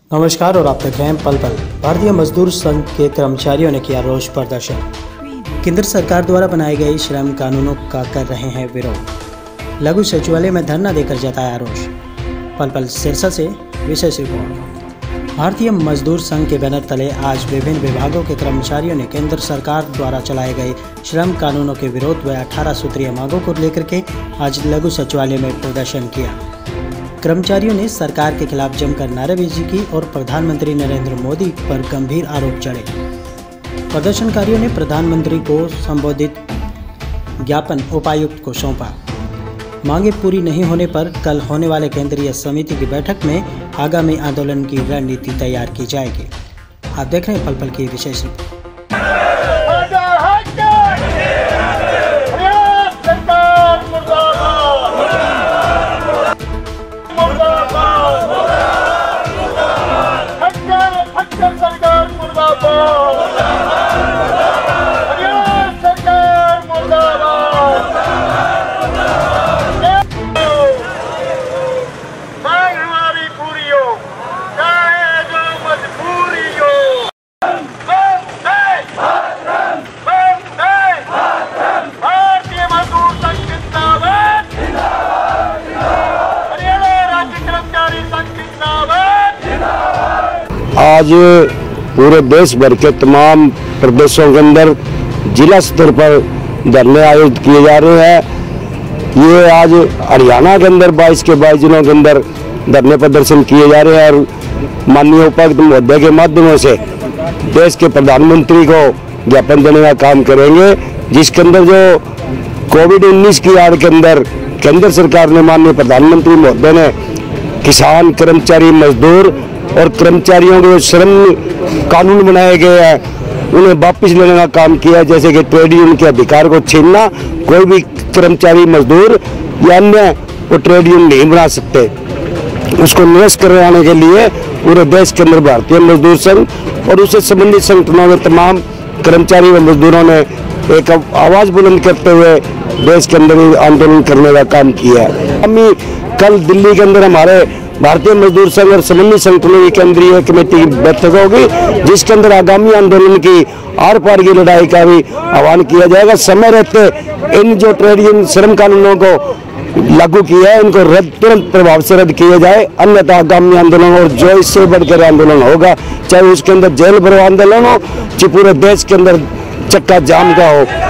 नमस्कार और आप तक हैं पल पल। भारतीय मजदूर संघ के कर्मचारियों ने किया रोष प्रदर्शन। केंद्र सरकार द्वारा बनाए गए श्रम कानूनों का कर रहे हैं विरोध। लघु सचिवालय में धरना देकर जताया रोष। पल पल शीर्षक से विशेष रिपोर्ट। भारतीय मजदूर संघ के बैनर तले आज विभिन्न विभागों के कर्मचारियों ने केंद्र सरकार द्वारा चलाए गए श्रम कानूनों के विरोध व 18 सूत्रीय मांगों को लेकर के आज लघु सचिवालय में प्रदर्शन किया। कर्मचारियों ने सरकार के खिलाफ जमकर नारेबाजी की और प्रधानमंत्री नरेंद्र मोदी पर गंभीर आरोप चढ़े। प्रदर्शनकारियों ने प्रधानमंत्री को संबोधित ज्ञापन उपायुक्त को सौंपा। मांगे पूरी नहीं होने पर कल होने वाले केंद्रीय समिति की बैठक में आगामी आंदोलन की रणनीति तैयार की जाएगी। आप देख रहे हैं पल पल की विशेष रिपोर्ट। आज पूरे देश भर के तमाम प्रदेशों के अंदर जिला स्तर पर धरने आयोजित किए जा रहे हैं। ये आज हरियाणा के अंदर 22 के 22 जिलों के अंदर धरने प्रदर्शन किए जा रहे हैं और माननीय उपायुक्त महोदय के माध्यमों से देश के प्रधानमंत्री को ज्ञापन देने का काम करेंगे, जिसके अंदर जो कोविड-19 की आड़ के अंदर केंद्र सरकार ने माननीय प्रधानमंत्री महोदय ने किसान, कर्मचारी, मजदूर और कर्मचारियों के श्रम कानून बनाए गए हैं उन्हें वापस लेने का काम किया। जैसे कि ट्रेड यूनियन के अधिकार को छीनना, कोई भी कर्मचारी, मजदूर या अन्य वो ट्रेड यूनियन नहीं बना सकते, उसको निरस्त करवाने के लिए पूरे देश के अंदर भारतीय मजदूर संघ और उससे संबंधित संगठनों में तमाम कर्मचारी व मजदूरों ने एक आवाज़ बुलंद करते हुए देश के अंदर आंदोलन करने का काम किया है। हम कल दिल्ली के अंदर हमारे भारतीय मजदूर संघ और संबंधित संगठनों की केंद्रीय कमेटी की बैठक होगी, जिसके अंदर आगामी आंदोलन की आर पार की लड़ाई का भी आह्वान किया जाएगा। समय रहते इन जो ट्रेड यूनियन श्रम कानूनों को लागू किया है इनको तुरंत प्रभाव से रद्द किया जाए, अन्यथा आगामी आंदोलन और जो इससे बढ़कर आंदोलन होगा, चाहे उसके अंदर जेल भरो आंदोलन हो, चाहे पूरे देश के अंदर चक्का जाम का हो,